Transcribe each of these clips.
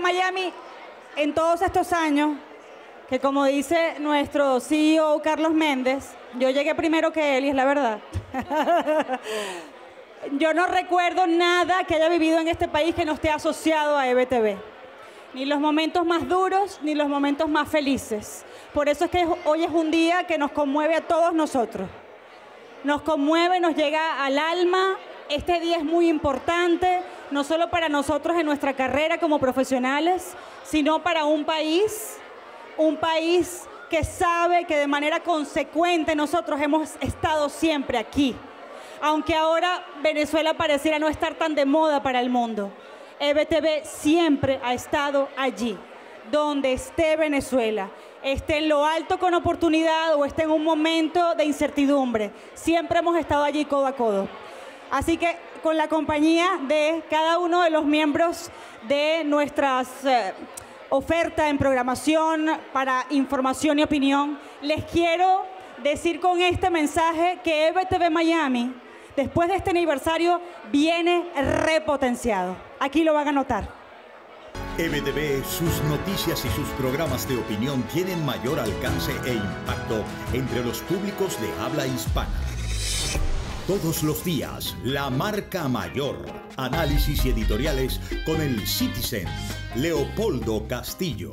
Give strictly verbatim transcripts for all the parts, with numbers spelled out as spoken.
Miami, en todos estos años, que como dice nuestro C E O Carlos Méndez, yo llegué primero que él y es la verdad. Yo no recuerdo nada que haya vivido en este país que no esté asociado a E B T V. Ni los momentos más duros, ni los momentos más felices. Por eso es que hoy es un día que nos conmueve a todos nosotros. Nos conmueve, nos llega al alma. Este día es muy importante, no solo para nosotros en nuestra carrera como profesionales, sino para un país, un país que sabe que de manera consecuente nosotros hemos estado siempre aquí. Aunque ahora Venezuela pareciera no estar tan de moda para el mundo, E B T V siempre ha estado allí, donde esté Venezuela, esté en lo alto con oportunidad o esté en un momento de incertidumbre. Siempre hemos estado allí codo a codo. Así que con la compañía de cada uno de los miembros de nuestras eh, ofertas en programación para información y opinión, les quiero decir con este mensaje que E B T V Miami, después de este aniversario, viene repotenciado. Aquí lo van a notar. E B T V, sus noticias y sus programas de opinión tienen mayor alcance e impacto entre los públicos de habla hispana. Todos los días, La Marca Mayor. Análisis y editoriales con el Citizen, Leopoldo Castillo.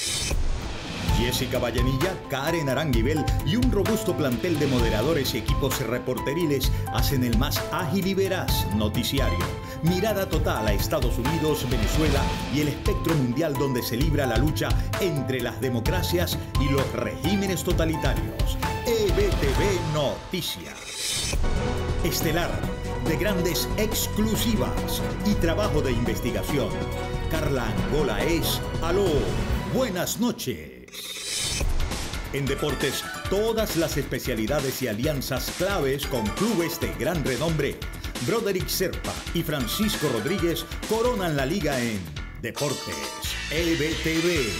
Jessica Vallenilla, Karen Aranguibel y un robusto plantel de moderadores y equipos reporteriles hacen el más ágil y veraz noticiario. Mirada total a Estados Unidos, Venezuela y el espectro mundial donde se libra la lucha entre las democracias y los regímenes totalitarios. E B T V Noticias. Estelar, de grandes exclusivas y trabajo de investigación. Carla Angola es Aló, buenas noches. En deportes, todas las especialidades y alianzas claves con clubes de gran renombre. Broderick Serpa y Francisco Rodríguez coronan la liga en Deportes E B T V.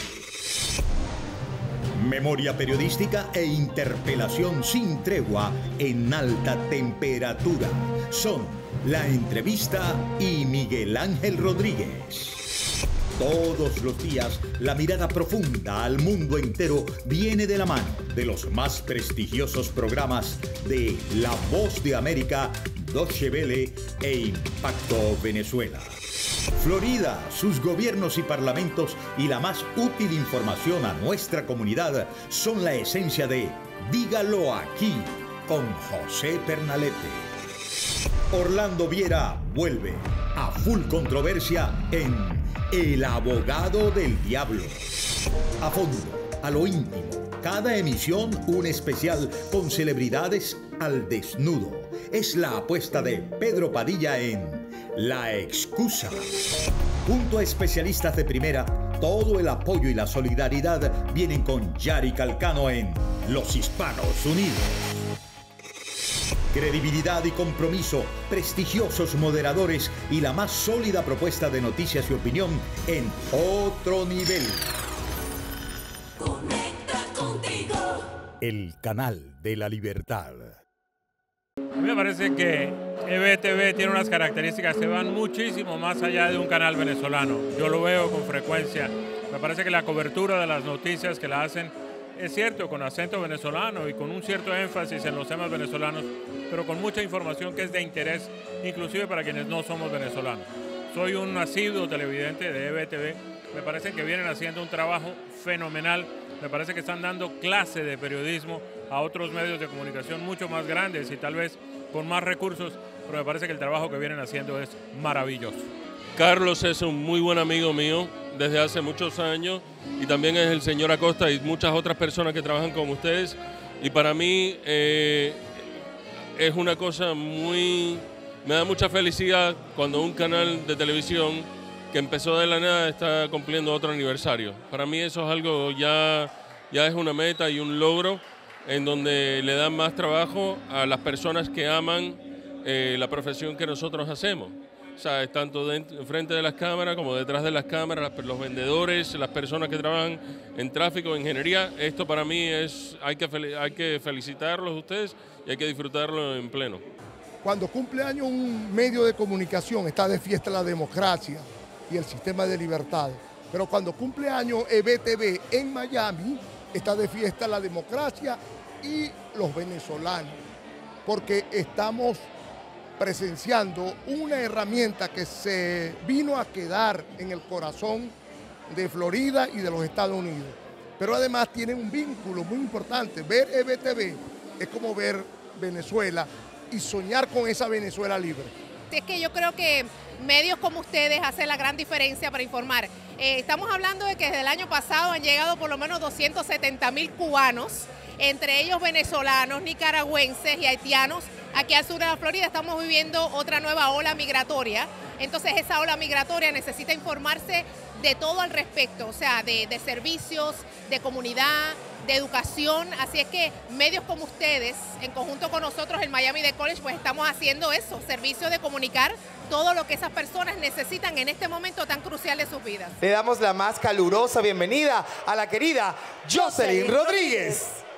Memoria periodística e interpelación sin tregua en alta temperatura. Son La Entrevista y Miguel Ángel Rodríguez. Todos los días, la mirada profunda al mundo entero viene de la mano de los más prestigiosos programas de La Voz de América, Deutsche Welle e Impacto Venezuela. Florida, sus gobiernos y parlamentos y la más útil información a nuestra comunidad son la esencia de Dígalo Aquí con José Pernalete. Orlando Viera vuelve a Full Controversia en El Abogado del Diablo. A fondo, a lo íntimo, cada emisión un especial con celebridades al desnudo. Es la apuesta de Pedro Padilla en La Excusa. Junto a especialistas de primera, todo el apoyo y la solidaridad vienen con Yari Calcano en Los Hispanos Unidos. Credibilidad y compromiso, prestigiosos moderadores y la más sólida propuesta de noticias y opinión en otro nivel. Conecta contigo. El canal de la libertad. A mí me parece que E B T V tiene unas características que van muchísimo más allá de un canal venezolano. Yo lo veo con frecuencia. Me parece que la cobertura de las noticias que la hacen es cierto, con acento venezolano y con un cierto énfasis en los temas venezolanos, pero con mucha información que es de interés, inclusive para quienes no somos venezolanos. Soy un asiduo televidente de E B T V, me parece que vienen haciendo un trabajo fenomenal, me parece que están dando clase de periodismo a otros medios de comunicación mucho más grandes y tal vez con más recursos, pero me parece que el trabajo que vienen haciendo es maravilloso. Carlos es un muy buen amigo mío desde hace muchos años y también es el señor Acosta y muchas otras personas que trabajan con ustedes y para mí eh, es una cosa muy, me da mucha felicidad cuando un canal de televisión que empezó de la nada está cumpliendo otro aniversario. Para mí eso es algo ya, ya es una meta y un logro en donde le dan más trabajo a las personas que aman eh, la profesión que nosotros hacemos. O sea, es tanto dentro, frente de las cámaras como detrás de las cámaras, los vendedores, las personas que trabajan en tráfico, en ingeniería. Esto para mí es, hay que, hay que felicitarlos a ustedes y hay que disfrutarlo en pleno. Cuando cumple años un medio de comunicación, está de fiesta la democracia y el sistema de libertades. Pero cuando cumple años E B T V en Miami, está de fiesta la democracia y los venezolanos, porque estamos presenciando una herramienta que se vino a quedar en el corazón de Florida y de los Estados Unidos. Pero además tiene un vínculo muy importante. Ver E B T V es como ver Venezuela y soñar con esa Venezuela libre. Es que yo creo que medios como ustedes hacen la gran diferencia para informar. Eh, estamos hablando de que desde el año pasado han llegado por lo menos doscientos setenta mil cubanos, entre ellos venezolanos, nicaragüenses y haitianos. Aquí al sur de la Florida estamos viviendo otra nueva ola migratoria. Entonces esa ola migratoria necesita informarse de todo al respecto, o sea, de, de servicios, de comunidad, de educación. Así es que medios como ustedes, en conjunto con nosotros en Miami Dade College, pues estamos haciendo eso, servicio de comunicar todo lo que esas personas necesitan en este momento tan crucial de sus vidas. Le damos la más calurosa bienvenida a la querida Jocelyn Rodríguez.